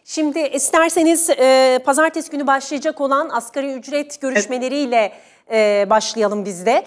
Şimdi isterseniz pazartesi günü başlayacak olan asgari ücret görüşmeleriyle başlayalım biz de.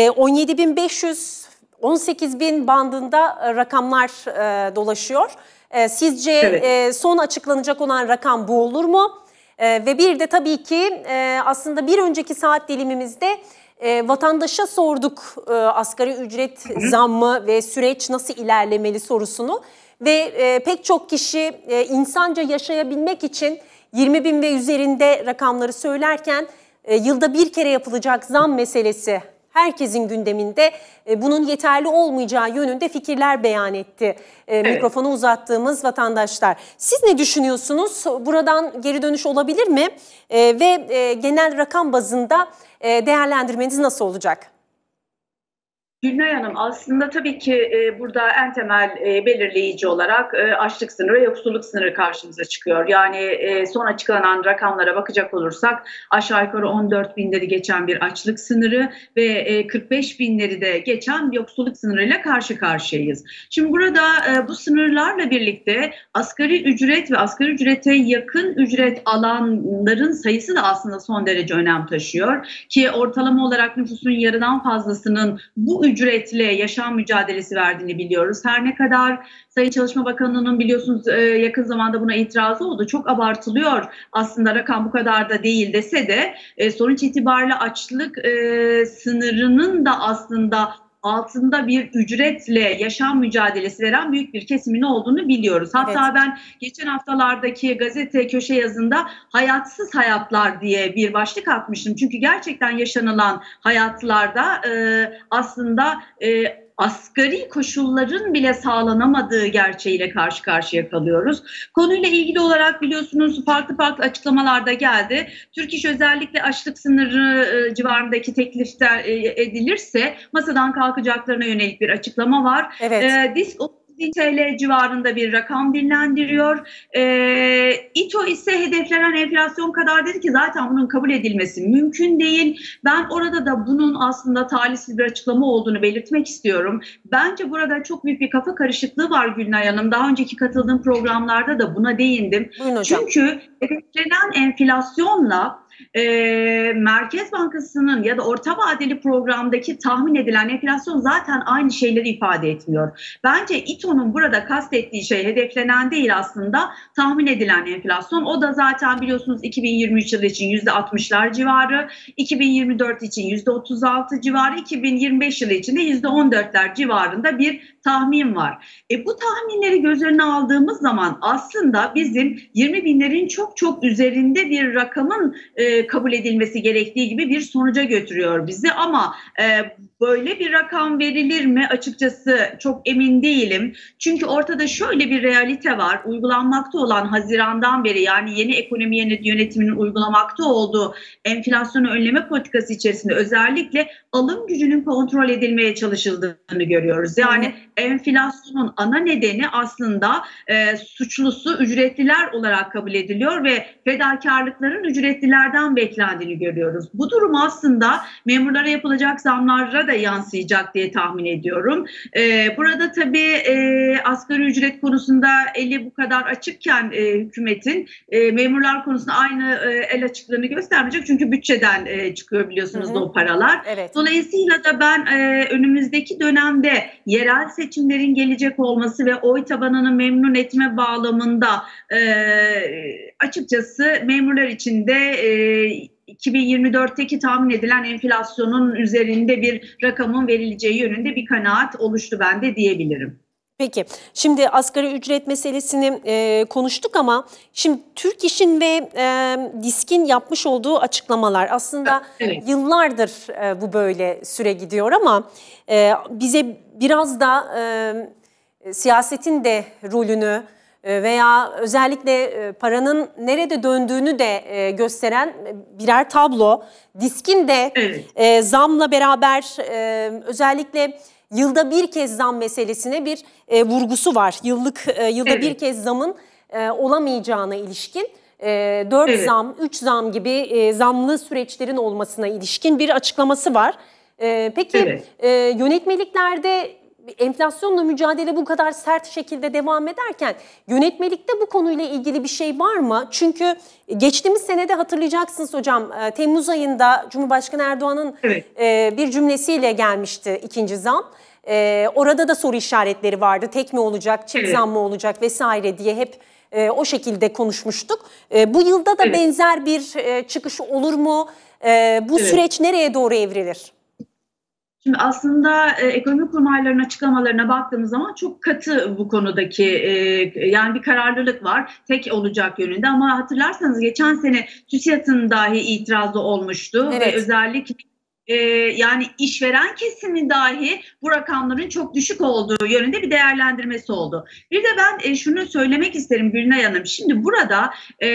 17.500, 18.000 bandında rakamlar dolaşıyor. Sizce son açıklanacak olan rakam bu olur mu? Ve bir de tabii ki aslında bir önceki saat dilimimizde vatandaşa sorduk asgari ücret zammı ve süreç nasıl ilerlemeli sorusunu. Ve pek çok kişi insanca yaşayabilmek için 20.000 ve üzerinde rakamları söylerken yılda bir kere yapılacak zam meselesi herkesin gündeminde, bunun yeterli olmayacağı yönünde fikirler beyan etti mikrofonu uzattığımız vatandaşlar. Siz ne düşünüyorsunuz? Buradan geri dönüş olabilir mi? Ve genel rakam bazında değerlendirmeniz nasıl olacak? Gülnay Hanım, aslında tabii ki burada en temel belirleyici olarak açlık sınırı ve yoksulluk sınırı karşımıza çıkıyor. Yani son açıklanan rakamlara bakacak olursak aşağı yukarı 14.000'leri geçen bir açlık sınırı ve 45.000'leri de geçen yoksulluk sınırıyla karşı karşıyayız. Şimdi burada bu sınırlarla birlikte asgari ücret ve asgari ücrete yakın ücret alanların sayısı da aslında son derece önem taşıyor. Ki ortalama olarak nüfusun yarıdan fazlasının bu ücretle yaşam mücadelesi verdiğini biliyoruz. Her ne kadar Sayın Çalışma Bakanlığı'nın biliyorsunuz yakın zamanda buna itirazı oldu. Çok abartılıyor aslında, rakam bu kadar da değil dese de sonuç itibariyle açlık sınırının da aslında altında bir ücretle yaşam mücadelesi veren büyük bir kesimin olduğunu biliyoruz. Hatta ben geçen haftalardaki gazete köşe yazında hayatsız hayatlar diye bir başlık atmıştım. Çünkü gerçekten yaşanılan hayatlarda aslında asgari koşulların bile sağlanamadığı gerçeğiyle karşı karşıya kalıyoruz. Konuyla ilgili olarak biliyorsunuz farklı açıklamalarda geldi. Türk İş özellikle açlık sınırı civarındaki teklifler edilirse masadan kalkacaklarına yönelik bir açıklama var. DİSK TL civarında bir rakam dinlendiriyor. İTO ise hedeflenen enflasyon kadar dedi ki zaten bunun kabul edilmesi mümkün değil. Ben orada da bunun aslında talihsiz bir açıklama olduğunu belirtmek istiyorum. Bence burada çok büyük bir kafa karışıklığı var Gülnay Hanım. Daha önceki katıldığım programlarda da buna değindim. Çünkü hedeflenen enflasyonla Merkez Bankası'nın ya da orta vadeli programdaki tahmin edilen enflasyon zaten aynı şeyleri ifade etmiyor. Bence İTO'nun burada kastettiği şey hedeflenen değil, aslında tahmin edilen enflasyon. O da zaten biliyorsunuz 2023 yılı için %60'lar civarı, 2024 için %36 civarı, 2025 yılı için de %14'ler civarında bir tahmin var. Bu tahminleri göz önüne aldığımız zaman aslında bizim 20.000'lerin çok üzerinde bir rakamın kabul edilmesi gerektiği gibi bir sonuca götürüyor bizi. Ama böyle bir rakam verilir mi? Açıkçası çok emin değilim. Çünkü ortada şöyle bir realite var. Uygulanmakta olan Haziran'dan beri, yani yeni ekonomi yönetiminin uygulamakta olduğu enflasyonu önleme politikası içerisinde özellikle alım gücünün kontrol edilmeye çalışıldığını görüyoruz. Yani enflasyonun ana nedeni aslında suçlusu ücretliler olarak kabul ediliyor ve fedakarlıkların ücretlilerden beklendiğini görüyoruz. Bu durum aslında memurlara yapılacak zamlara da yansıyacak diye tahmin ediyorum. Burada tabii asgari ücret konusunda eli bu kadar açıkken hükümetin memurlar konusunda aynı el açıklığını göstermeyecek. Çünkü bütçeden çıkıyor biliyorsunuz o paralar. Dolayısıyla da ben önümüzdeki dönemde yerel seçimlerin gelecek olması ve oy tabanını memnun etme bağlamında açıkçası memurlar için de 2024'teki tahmin edilen enflasyonun üzerinde bir rakamın verileceği yönünde bir kanaat oluştu bende diyebilirim. Peki, şimdi asgari ücret meselesini konuştuk ama şimdi Türk İş'in ve DİSK'in yapmış olduğu açıklamalar aslında yıllardır bu böyle süre gidiyor ama bize biraz da siyasetin de rolünü veya özellikle paranın nerede döndüğünü de gösteren birer tablo. DİSK'in de zamla beraber özellikle yılda bir kez zam meselesine bir vurgusu var. Yılda bir kez zamın olamayacağına ilişkin 4 zam, 3 zam gibi zamlı süreçlerin olmasına ilişkin bir açıklaması var. Peki yönetmeliklerde enflasyonla mücadele bu kadar sert şekilde devam ederken yönetmelikte bu konuyla ilgili bir şey var mı? Çünkü geçtiğimiz senede hatırlayacaksınız hocam, Temmuz ayında Cumhurbaşkanı Erdoğan'ın bir cümlesiyle gelmişti ikinci zam. Orada da soru işaretleri vardı. Tek mi olacak, çift zam mı olacak vesaire diye hep o şekilde konuşmuştuk. Bu yılda da benzer bir çıkış olur mu? Bu süreç nereye doğru evrilir? Şimdi aslında ekonomi kurmaylarının açıklamalarına baktığımız zaman çok katı bu konudaki yani bir kararlılık var tek olacak yönünde, ama hatırlarsanız geçen sene TÜSİAD'ın dahi itirazı olmuştu ve özellikle yani işveren kesimin dahi bu rakamların çok düşük olduğu yönünde bir değerlendirmesi oldu. Bir de ben şunu söylemek isterim Gülnay Hanım. Şimdi burada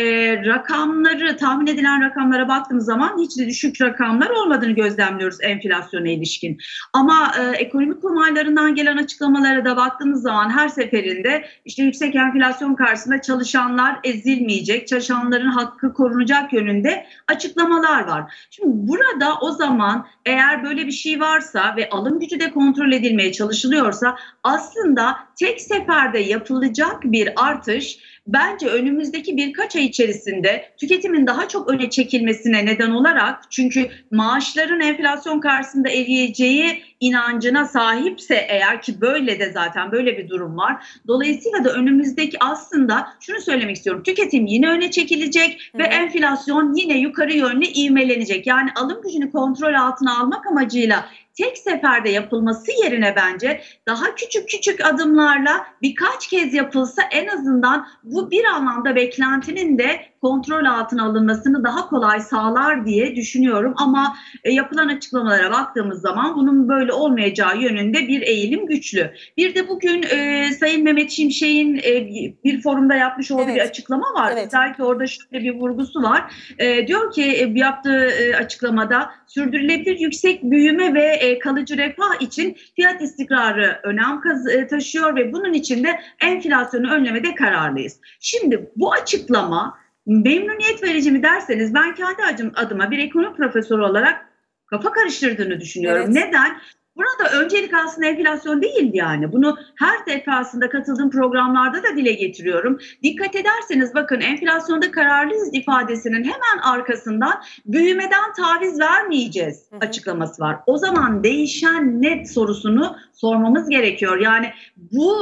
rakamları, tahmin edilen rakamlara baktığımız zaman hiç de düşük rakamlar olmadığını gözlemliyoruz enflasyona ilişkin. Ama ekonomik kurmaylarından gelen açıklamalara da baktığımız zaman her seferinde işte yüksek enflasyon karşısında çalışanlar ezilmeyecek, çalışanların hakkı korunacak yönünde açıklamalar var. Şimdi burada o zaman eğer böyle bir şey varsa ve alım gücü de kontrol edilmeye çalışılıyorsa aslında tek seferde yapılacak bir artış bence önümüzdeki birkaç ay içerisinde tüketimin daha çok öne çekilmesine neden olarak, çünkü maaşların enflasyon karşısında eriyeceği inancına sahipse eğer, ki böyle de zaten böyle bir durum var. Dolayısıyla da önümüzdeki aslında şunu söylemek istiyorum. Tüketim yine öne çekilecek ve enflasyon yine yukarı yönlü ivmelenecek. Yani alım gücünü kontrol altına almak amacıyla tek seferde yapılması yerine bence daha küçük küçük adımlarla birkaç kez yapılsa en azından bu bir anlamda beklentinin de kontrol altına alınmasını daha kolay sağlar diye düşünüyorum. Ama yapılan açıklamalara baktığımız zaman bunun böyle olmayacağı yönünde bir eğilim güçlü. Bir de bugün Sayın Mehmet Şimşek'in bir forumda yapmış olduğu bir açıklama var. Özellikle orada şöyle bir vurgusu var. Diyor ki yaptığı açıklamada sürdürülebilir yüksek büyüme ve kalıcı refah için fiyat istikrarı önem taşıyor ve bunun için de enflasyonu önlemede kararlıyız. Şimdi bu açıklama memnuniyet verici mi derseniz, ben kendi adıma bir ekonomi profesörü olarak kafa karıştırdığını düşünüyorum. Neden? Burada öncelik aslında enflasyon değildi yani. Bunu her defasında katıldığım programlarda da dile getiriyorum. Dikkat ederseniz bakın, enflasyonda kararlıyız ifadesinin hemen arkasından büyümeden taviz vermeyeceğiz açıklaması var. O zaman değişen net sorusunu sormamız gerekiyor. Yani bu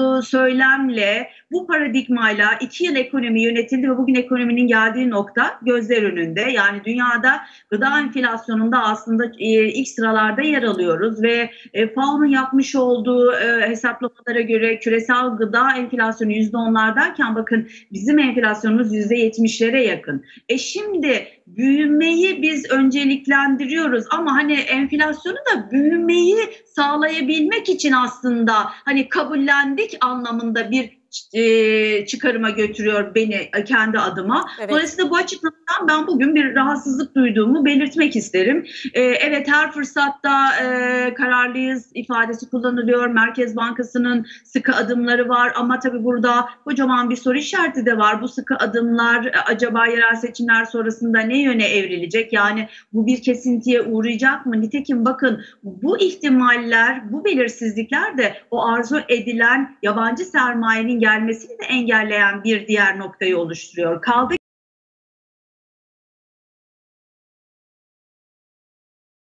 söylemle, bu paradigmayla 2 yıl ekonomi yönetildi ve bugün ekonominin geldiği nokta gözler önünde. Yani dünyada gıda enflasyonunda aslında ilk sıralarda yer alıyoruz ve FAO'nun yapmış olduğu hesaplamalara göre küresel gıda enflasyonu %10'lardayken bakın bizim enflasyonumuz %70'lere yakın. Şimdi büyümeyi biz önceliklendiriyoruz ama hani enflasyonu da büyümeyi sağlayabilmek için aslında hani kabullendik anlamında bir çıkarıma götürüyor beni kendi adıma. Dolayısıyla bu açıklamadan ben bugün bir rahatsızlık duyduğumu belirtmek isterim. Evet, her fırsatta kararlıyız ifadesi kullanılıyor. Merkez Bankası'nın sıkı adımları var ama tabii burada kocaman bir soru işareti de var. Bu sıkı adımlar acaba yerel seçimler sonrasında ne yöne evrilecek? Yani bu bir kesintiye uğrayacak mı? Nitekim bakın bu ihtimaller, bu belirsizlikler de o arzu edilen yabancı sermayenin gelmesini de engelleyen bir diğer noktayı oluşturuyor. Kaldı